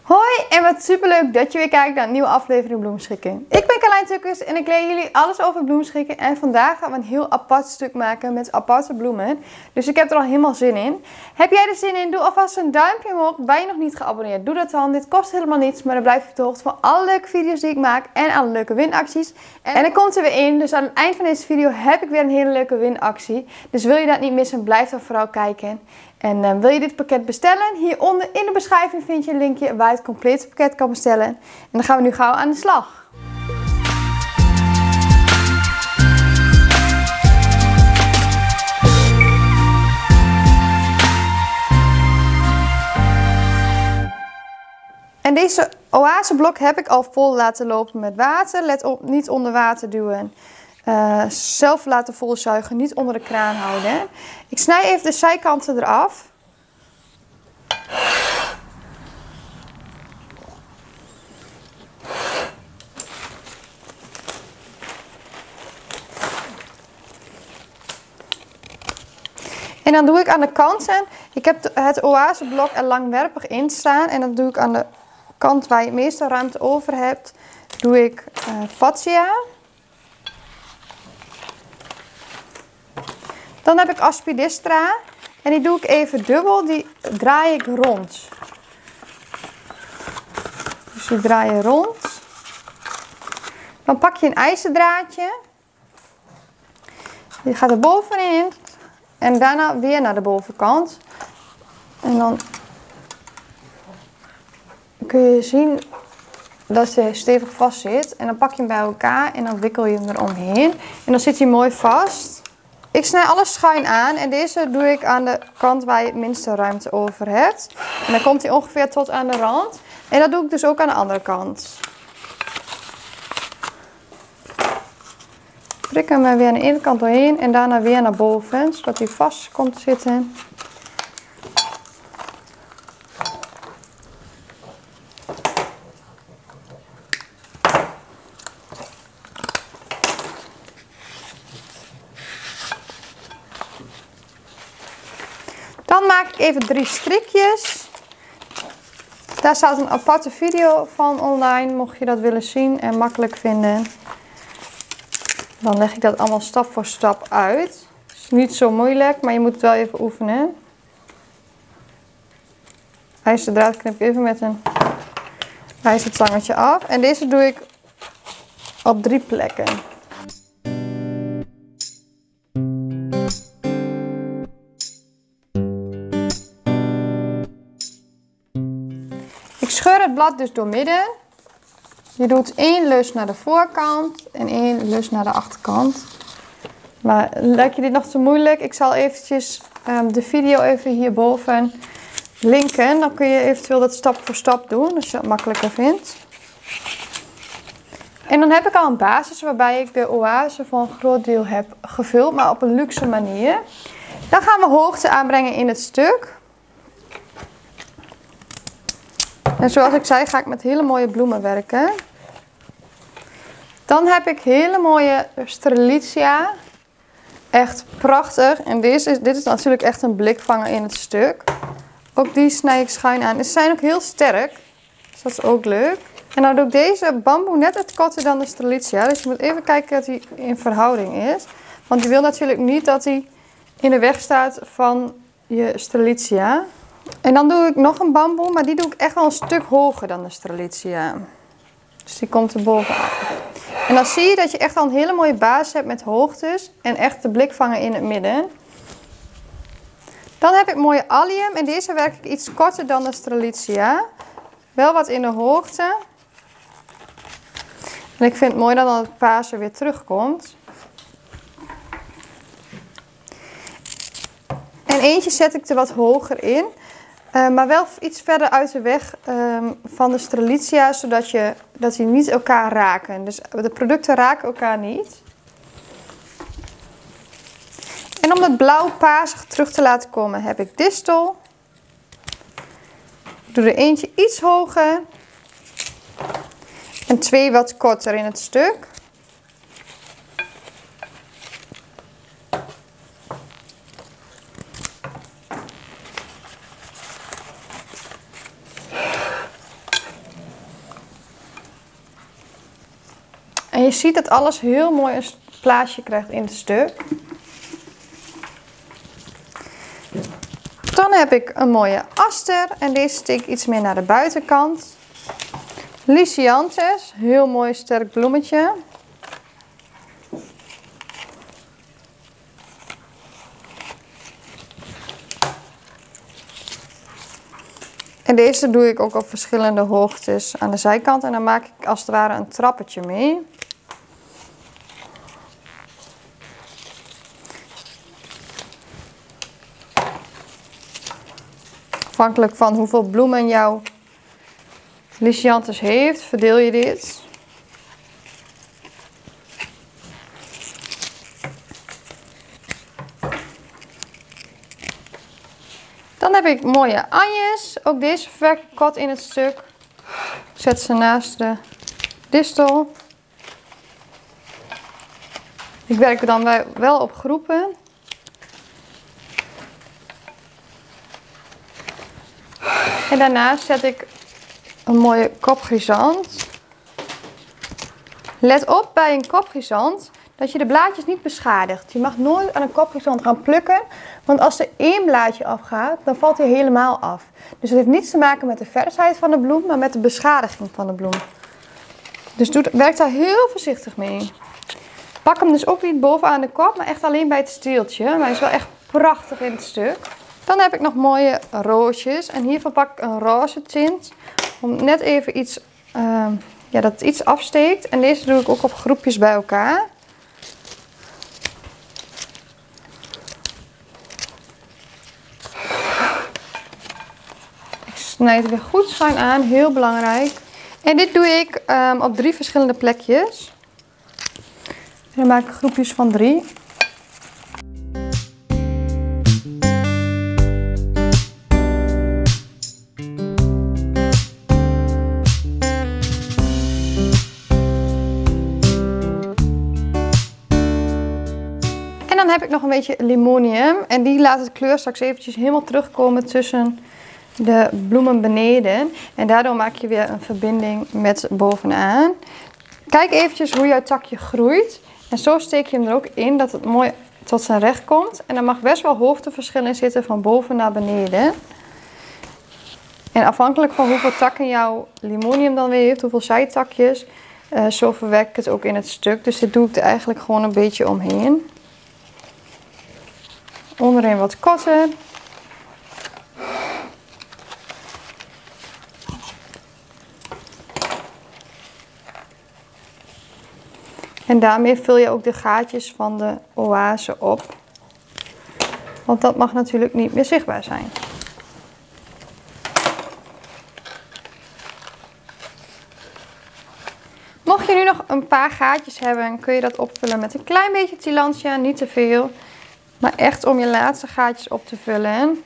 Hoi en wat superleuk dat je weer kijkt naar een nieuwe aflevering Bloemschikken. Ik ben Carlijn Tukkers en ik leer jullie alles over bloemschikken. En vandaag gaan we een heel apart stuk maken met aparte bloemen. Dus ik heb er al helemaal zin in. Heb jij er zin in? Doe alvast een duimpje omhoog. Ben je nog niet geabonneerd? Doe dat dan. Dit kost helemaal niets, maar dan blijf je op de hoogte van alle leuke video's die ik maak. En alle leuke winacties. En er komt er weer in. Dus aan het eind van deze video heb ik weer een hele leuke winactie. Dus wil je dat niet missen, blijf dan vooral kijken. En wil je dit pakket bestellen? Hieronder in de beschrijving vind je een linkje waar je het complete pakket kan bestellen. En dan gaan we nu gauw aan de slag. En deze oaseblok heb ik al vol laten lopen met water. Let op, niet onder water duwen. Zelf laten volzuigen, niet onder de kraan houden. Ik snij even de zijkanten eraf. En dan doe ik aan de kanten, ik heb het oaseblok er langwerpig in staan. En dan doe ik aan de kant waar je het meeste ruimte over hebt, doe ik Fatsia. Dan heb ik Aspidistra en die doe ik even dubbel, die draai ik rond. Dus die draai je rond. Dan pak je een ijzerdraadje. Die gaat er bovenin en daarna weer naar de bovenkant. En dan kun je zien dat hij stevig vast zit. En dan pak je hem bij elkaar en dan wikkel je hem eromheen. En dan zit hij mooi vast. Ik snij alles schuin aan en deze doe ik aan de kant waar je het minste ruimte over hebt. En dan komt hij ongeveer tot aan de rand. En dat doe ik dus ook aan de andere kant. Prik hem er weer aan de ene kant doorheen en daarna weer naar boven, zodat hij vast komt te zitten. Dan maak ik even 3 strikjes. Daar staat een aparte video van online, mocht je dat willen zien en makkelijk vinden. Dan leg ik dat allemaal stap voor stap uit. Het is niet zo moeilijk, maar je moet het wel even oefenen. IJzerdraad knip ik even met een ijzertangetje af. En deze doe ik op 3 plekken. Ik scheur het blad dus door midden. Je doet 1 lus naar de voorkant en 1 lus naar de achterkant. Maar lijkt je dit nog te moeilijk? Ik zal eventjes de video even hierboven linken. Dan kun je eventueel dat stap voor stap doen, als je dat makkelijker vindt. En dan heb ik al een basis waarbij ik de oase voor een groot deel heb gevuld, maar op een luxe manier. Dan gaan we hoogte aanbrengen in het stuk. En zoals ik zei, ga ik met hele mooie bloemen werken. Dan heb ik hele mooie Strelitzia. Echt prachtig. En dit is natuurlijk echt een blikvanger in het stuk. Ook die snij ik schuin aan. Ze zijn ook heel sterk. Dus dat is ook leuk. En dan doe ik deze bamboe net wat korter dan de Strelitzia. Dus je moet even kijken dat hij in verhouding is. Want je wil natuurlijk niet dat hij in de weg staat van je Strelitzia. En dan doe ik nog een bamboe, maar die doe ik echt wel een stuk hoger dan de Strelitzia. Dus die komt er bovenaf. En dan zie je dat je echt al een hele mooie basis hebt met hoogtes en echt de blikvanger in het midden. Dan heb ik mooie allium en deze werk ik iets korter dan de Strelitzia. Wel wat in de hoogte. En ik vind het mooi dat het paarse weer terugkomt. En eentje zet ik er wat hoger in. Maar wel iets verder uit de weg van de Strelitzia, zodat die niet elkaar raken. Dus de producten raken elkaar niet. En om dat blauw-paarsig terug te laten komen heb ik distel. Ik doe er eentje iets hoger. En 2 wat korter in het stuk. En je ziet dat alles heel mooi een plaatsje krijgt in het stuk. Dan heb ik een mooie aster en deze steek ik iets meer naar de buitenkant. Lysianthus, heel mooi sterk bloemetje. En deze doe ik ook op verschillende hoogtes aan de zijkant en dan maak ik als het ware een trappetje mee. Afhankelijk van hoeveel bloemen jouw Lysianthus heeft, verdeel je dit. Dan heb ik mooie anjes. Ook deze verwerk ik kort in het stuk. Zet ze naast de distel. Ik werk dan wel op groepen. En daarnaast zet ik een mooie kopgrisant. Let op bij een kopgrisant dat je de blaadjes niet beschadigt. Je mag nooit aan een kopgrisant gaan plukken, want als er één blaadje afgaat, dan valt hij helemaal af. Dus het heeft niets te maken met de versheid van de bloem, maar met de beschadiging van de bloem. Dus werk daar heel voorzichtig mee. Pak hem dus ook niet bovenaan de kop, maar echt alleen bij het steeltje. Maar hij is wel echt prachtig in het stuk. Dan heb ik nog mooie roosjes en hiervan pak ik een roze tint. Om net even iets, dat het iets afsteekt. En deze doe ik ook op groepjes bij elkaar. Ik snijd het weer goed schuin aan, heel belangrijk. En dit doe ik op 3 verschillende plekjes. En dan maak ik groepjes van 3. Dan heb ik nog een beetje limonium en die laat het kleur straks eventjes helemaal terugkomen tussen de bloemen beneden. En daardoor maak je weer een verbinding met bovenaan. Kijk eventjes hoe jouw takje groeit. En zo steek je hem er ook in dat het mooi tot zijn recht komt. En er mag best wel hoogteverschil in zitten van boven naar beneden. En afhankelijk van hoeveel takken jouw limonium dan weer heeft, hoeveel zijtakjes, zo verwerk ik het ook in het stuk. Dus dit doe ik er eigenlijk gewoon een beetje omheen. Onderin wat korter. En daarmee vul je ook de gaatjes van de oase op. Want dat mag natuurlijk niet meer zichtbaar zijn. Mocht je nu nog een paar gaatjes hebben, kun je dat opvullen met een klein beetje Tillandsia, niet te veel. Maar echt om je laatste gaatjes op te vullen.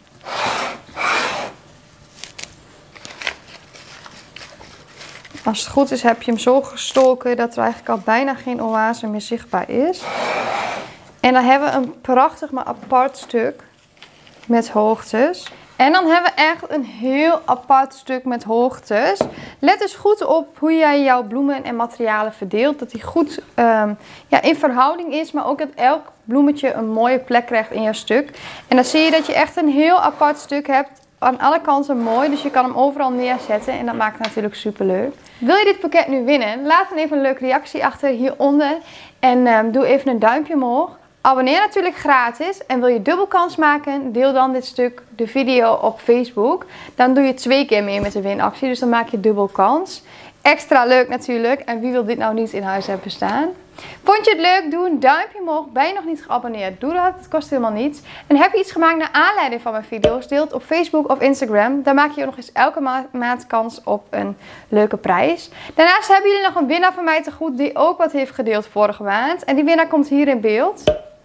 Als het goed is heb je hem zo gestoken dat er eigenlijk al bijna geen oase meer zichtbaar is. En dan hebben we een prachtig maar apart stuk met hoogtes. En dan hebben we echt een heel apart stuk met hoogtes. Let dus goed op hoe jij jouw bloemen en materialen verdeelt. Dat die goed in verhouding is, maar ook dat elk bloemetje een mooie plek krijgt in jouw stuk. En dan zie je dat je echt een heel apart stuk hebt. Aan alle kanten mooi, dus je kan hem overal neerzetten en dat maakt het natuurlijk super leuk. Wil je dit pakket nu winnen? Laat dan even een leuke reactie achter hieronder. En doe even een duimpje omhoog. Abonneer natuurlijk gratis en wil je dubbel kans maken, deel dan dit stuk, de video op Facebook. Dan doe je 2 keer mee met de winactie, dus dan maak je dubbel kans. Extra leuk natuurlijk en wie wil dit nou niet in huis hebben staan? Vond je het leuk? Doe een duimpje omhoog. Ben je nog niet geabonneerd? Doe dat, het kost helemaal niets. En heb je iets gemaakt naar aanleiding van mijn video's? Deel het op Facebook of Instagram. Dan maak je ook nog eens elke maand kans op een leuke prijs. Daarnaast hebben jullie nog een winnaar van mij te goed die ook wat heeft gedeeld vorige maand. En die winnaar komt hier in beeld.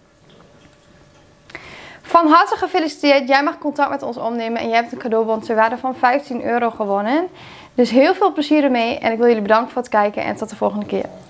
Van harte gefeliciteerd, jij mag contact met ons opnemen en je hebt een cadeaubon ter waarde van €15 gewonnen. Dus heel veel plezier ermee en ik wil jullie bedanken voor het kijken en tot de volgende keer.